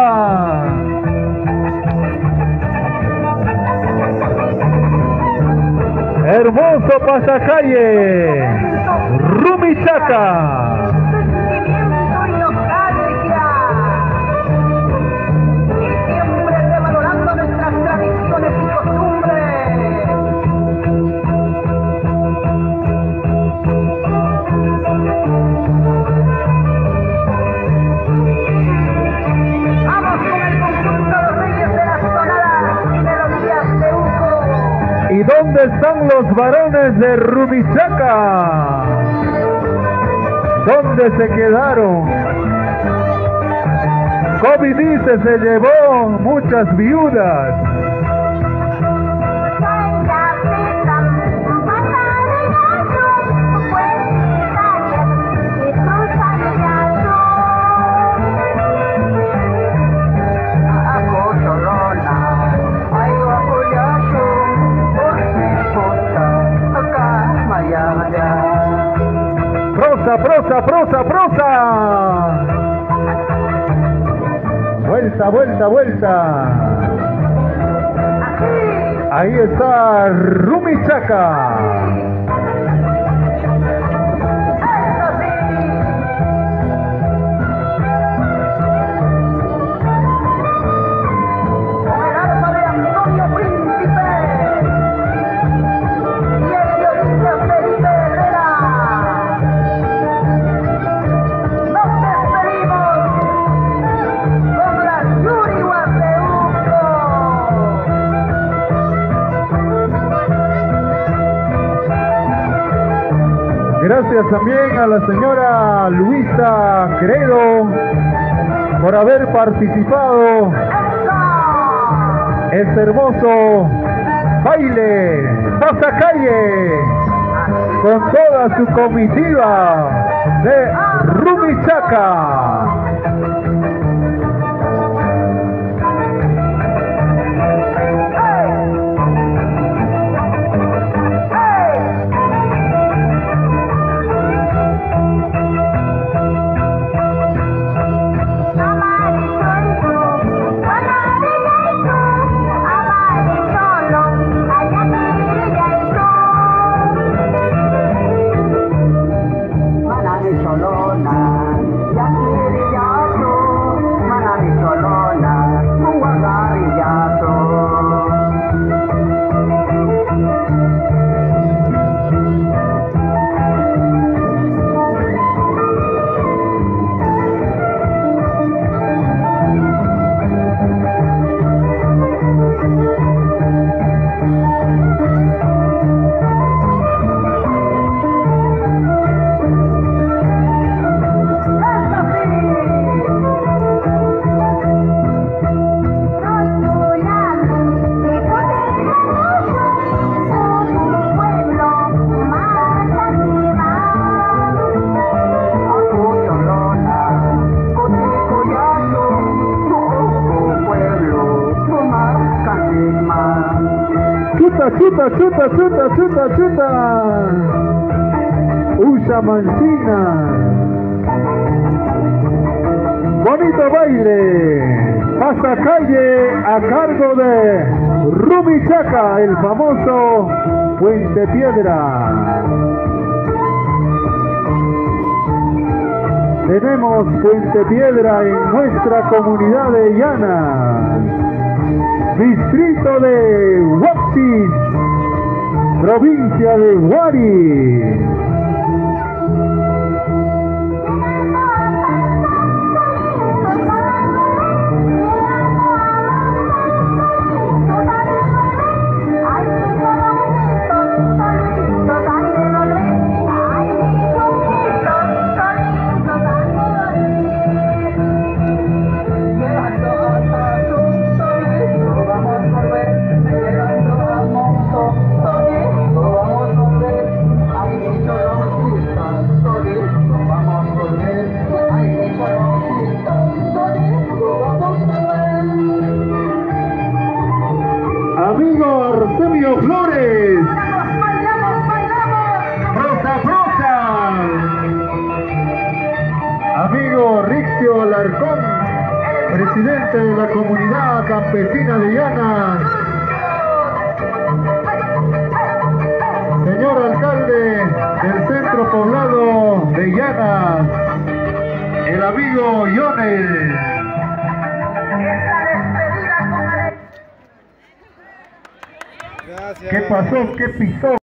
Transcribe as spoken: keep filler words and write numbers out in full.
Hermoso pasacalle, Rumichaca. ¿Y dónde están los varones de Rumichaca? ¿Dónde se quedaron? COVID dice se llevó muchas viudas. Prosa, prosa, prosa, prosa. Vuelta, vuelta, vuelta. Ahí está Rumichaca. Gracias también a la señora Luisa Credo por haber participado en este hermoso baile pasacalle con toda su comitiva de Rumichaca. Chuta, chuta, chuta, chuta, chuta, chuta. Usa Mancina. Bonito baile. Pasacalle a cargo de Rumichaca, el famoso Puente Piedra. Tenemos Puente Piedra en nuestra comunidad de Llana, distrito de Huaxis, provincia de Huari. Vamos a ver, presidente de la comunidad campesina de Llanas, señor alcalde del centro poblado de Llanas, el amigo Yonel. ¿Qué pasó? ¿Qué pisó?